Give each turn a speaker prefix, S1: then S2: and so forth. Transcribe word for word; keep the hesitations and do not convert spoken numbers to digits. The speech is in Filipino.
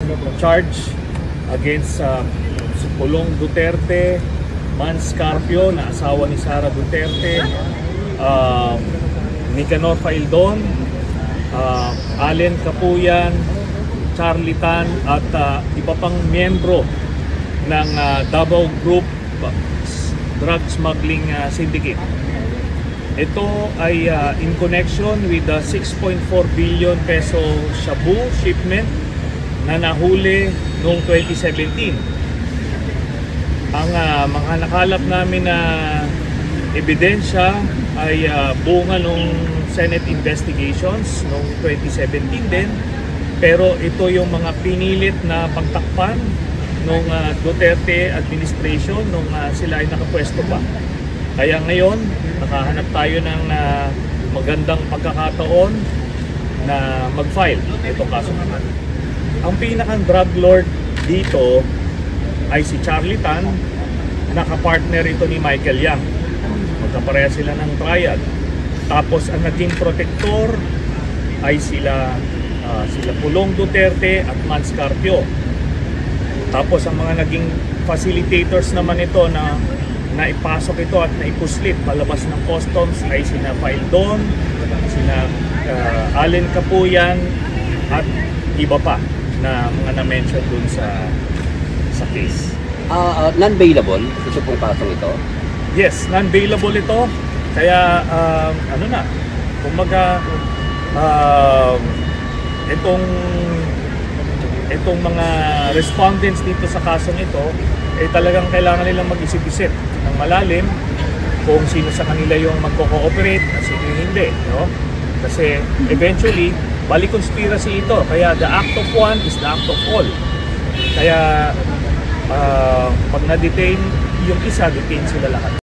S1: charge against uh, si Pulong Duterte, Mans Carpio na asawa ni Sara Duterte, uh, Nicanor Faildon, uh, Allen Capuyan, Charlie Tan at uh, iba pang miyembro ng uh, Davao Group drug smuggling uh, syndicate. Ito ay uh, in connection with the six point four billion peso shabu shipment na nahuli noong twenty seventeen. Ang uh, mga nakalap namin na ebidensya ay uh, bunga nung Senate investigations noong twenty seventeen din, pero ito yung mga pinilit na pagtakpan nung uh, Duterte administration nung uh, sila ay nakapwesto pa. Kaya ngayon, nakahanap tayo ng uh, magandang pagkakataon na mag-file itong kaso naman. Ang pinakang drug lord dito ay si Charlie Tan, nakapartner ito ni Michael Yang. Magkapareha sila ng triad. Tapos ang naging protector ay sila uh, sila Pulong Duterte at Mans Carpio. Tapos ang mga naging facilitators naman ito na naipasok ito at naipuslit palabas ng customs ay sina Faildon, sina uh, Allen Capuyan at iba pa na mga na-mention dun sa sa case.
S2: Uh, uh, non-bailable ito pong kasong ito?
S1: Yes, non-bailable ito. Kaya uh, ano na, kumaga uh, itong itong mga respondents dito sa kasong ito eh talagang kailangan nilang mag-isip-isip ng malalim kung sino sa kanila yung magko-cooperate at sino yung hindi, no? Kasi eventually bali conspiracy ito, kaya the act of one is the act of all. Kaya uh, pag na-detain yung isa, detain sila lahat.